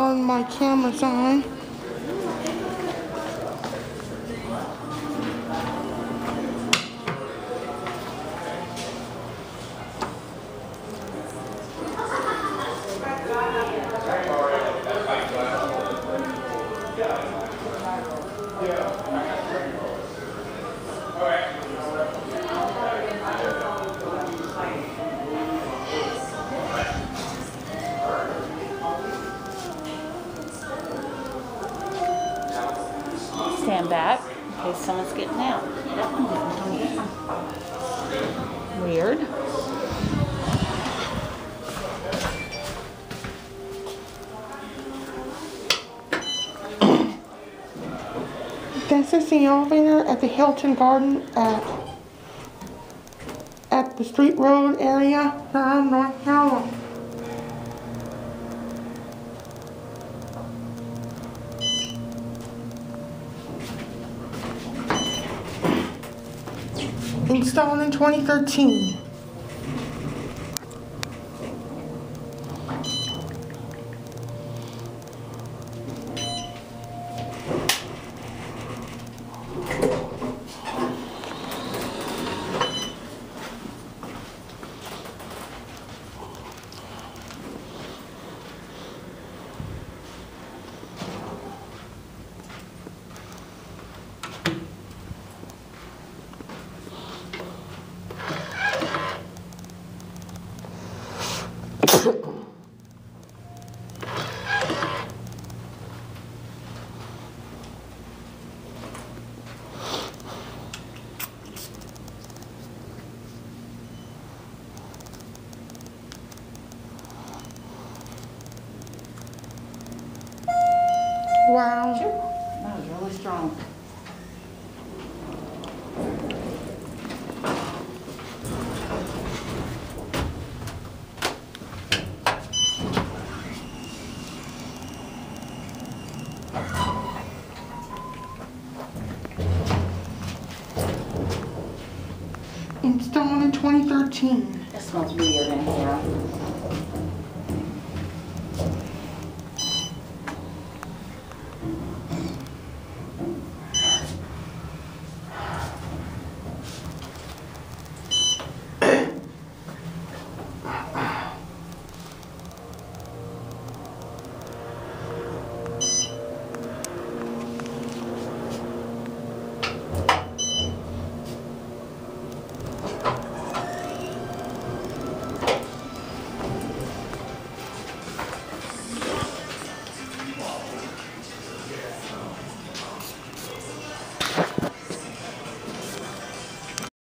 turn my cameras on. Stand back in case someone's getting out. Weird. This is the elevator at the Hilton Garden at the Street Road area, Durham, North Carolina. Installed in 2013. Wow. Sure. That was really strong. Installed in 2013. It smells weird in here.